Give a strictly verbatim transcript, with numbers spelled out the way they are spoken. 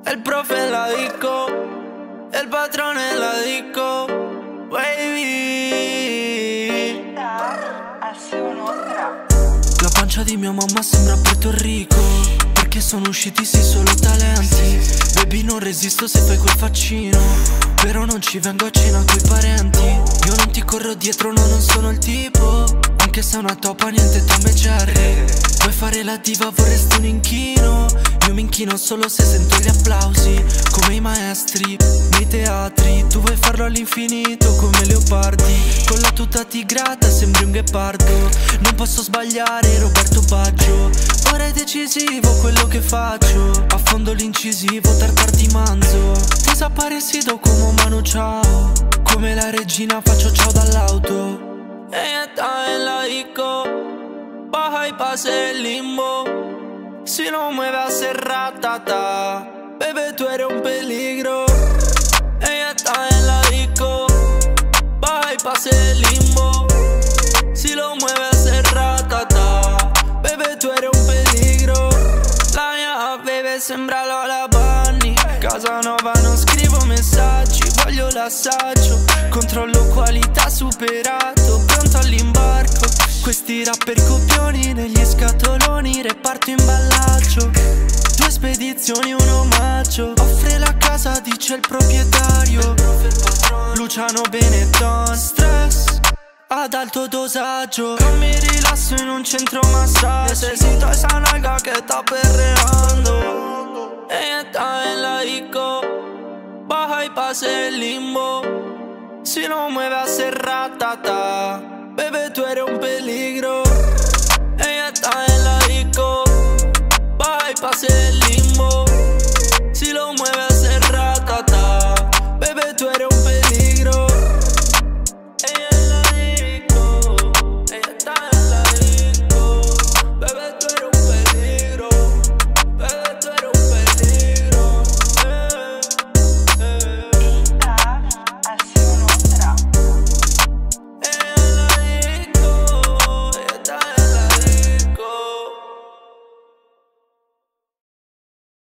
El profe en la disco, el patrón en la disco, baby. La pancia di mia mamma sembra Porto Rico, perché sono usciti sì solo talenti. Baby non resisto se fai quel faccino, però non ci vengo a cena coi parenti. Io non ti corro dietro, no, non sono il tipo, anche se è una topa niente Tom e Jerry. Vuoi fare la diva, vorresti un inchino, io mi inchino solo se sento gli applausi, come i maestri nei teatri. Tu vuoi farlo all'infinito come Leopardi, con la tuta tigrata sembri un ghepardo. Non posso sbagliare Roberto Baggio, ora è decisivo quello che faccio. Affondo l'incisivo, tartar di manzo, desaparecido come Manu Chao. Come la regina faccio ciao dall'auto. Ella está en la disco, baja y pase el limbo. Si no mueve hace ratata, bebé tú eres un peligro. Ella está en la disco, baja y pase el limbo. Si lo mueve hace ratata, bebé tú eres un peligro. La mia beve sembra Lola Bunny, Casanova non scrivo messaggi, voglio l'assaggio, controllo qualità superato, pronto all'imbarco. Questi rapper copioni negli scatoloni, reparto imballaggio. Due spedizioni, un omaggio, offre la casa, dice il proprietario. Luciano Benetton, stress ad alto dosaggio. Non mi rilasso in un centro massaggio, necesito esa nalga que está perreando. Ella está en la disco, baja y pase el limbo. Si no mueve hace ratata, bebé tú eres un peligro.